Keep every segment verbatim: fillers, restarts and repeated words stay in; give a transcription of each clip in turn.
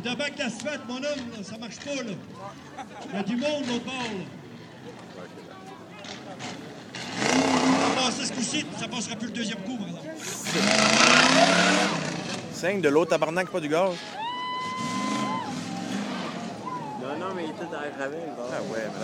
T'es avec l'asphalte, mon homme, là. Ça marche pas, là. Il y a du monde l'autre bord, là. Ça passe ce coup-ci, ça passera plus le deuxième coup, par exemple. cinq de l'autre tabarnak, pas du gaz. Non, non, mais il était dans la ravine. Bon. Ah ouais, mais là.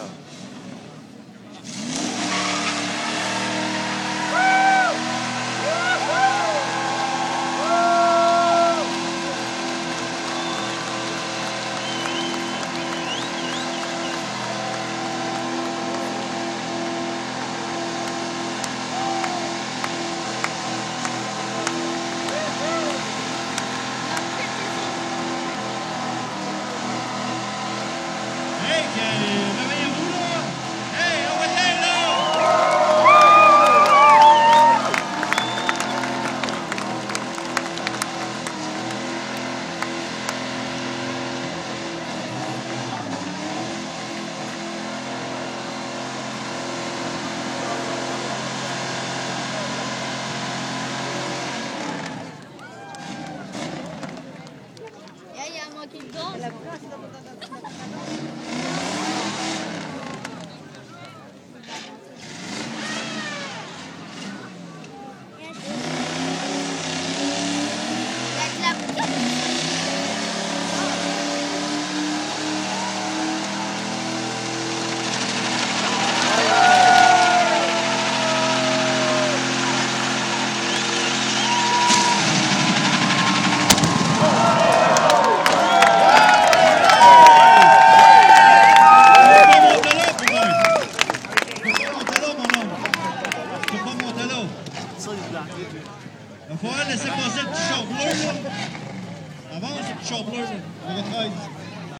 Hey, réveillez-vous, là! Hey, envoyez, là! Il y a manqué de gaz. Il va falloir laisser passer le petit char bleu, là. Avance, le petit char bleu, là. numéro treize.